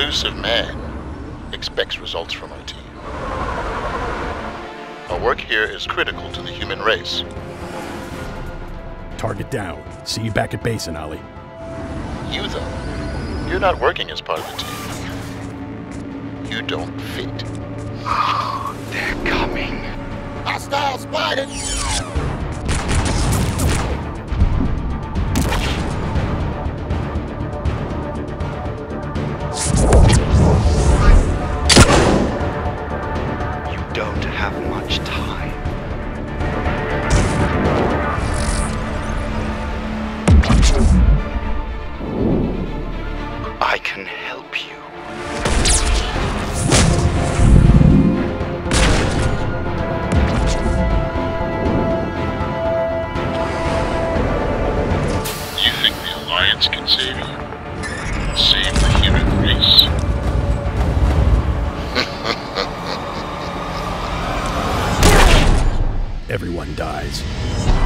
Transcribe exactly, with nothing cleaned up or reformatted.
inclusive man expects results from our team. Our work here is critical to the human race. Target down. See you back at base, Anali. You, though, you're not working as part of the team. You don't fit. They're coming. Hostile spotted! You don't have much time. I can help you. You think the Alliance can save you? Save the human race? Everyone dies.